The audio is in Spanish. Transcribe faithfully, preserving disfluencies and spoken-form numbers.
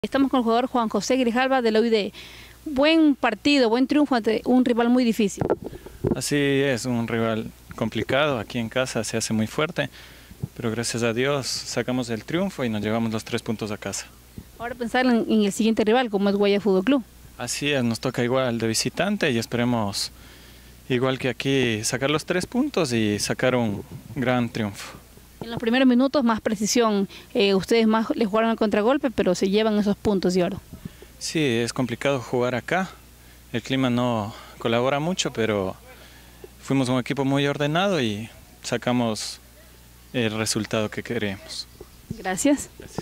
Estamos con el jugador Juan José Grijalva de la U I D. Buen partido, buen triunfo ante un rival muy difícil. Así es, un rival complicado, aquí en casa se hace muy fuerte, pero gracias a Dios sacamos el triunfo y nos llevamos los tres puntos a casa. Ahora pensar en, en el siguiente rival, como es Guaya Fútbol Club. Así es, nos toca igual de visitante y esperemos, igual que aquí, sacar los tres puntos y sacar un gran triunfo. En los primeros minutos más precisión, eh, ustedes más les jugaron al contragolpe, pero se llevan esos puntos de oro. Sí, es complicado jugar acá, el clima no colabora mucho, pero fuimos un equipo muy ordenado y sacamos el resultado que queremos. Gracias. Gracias.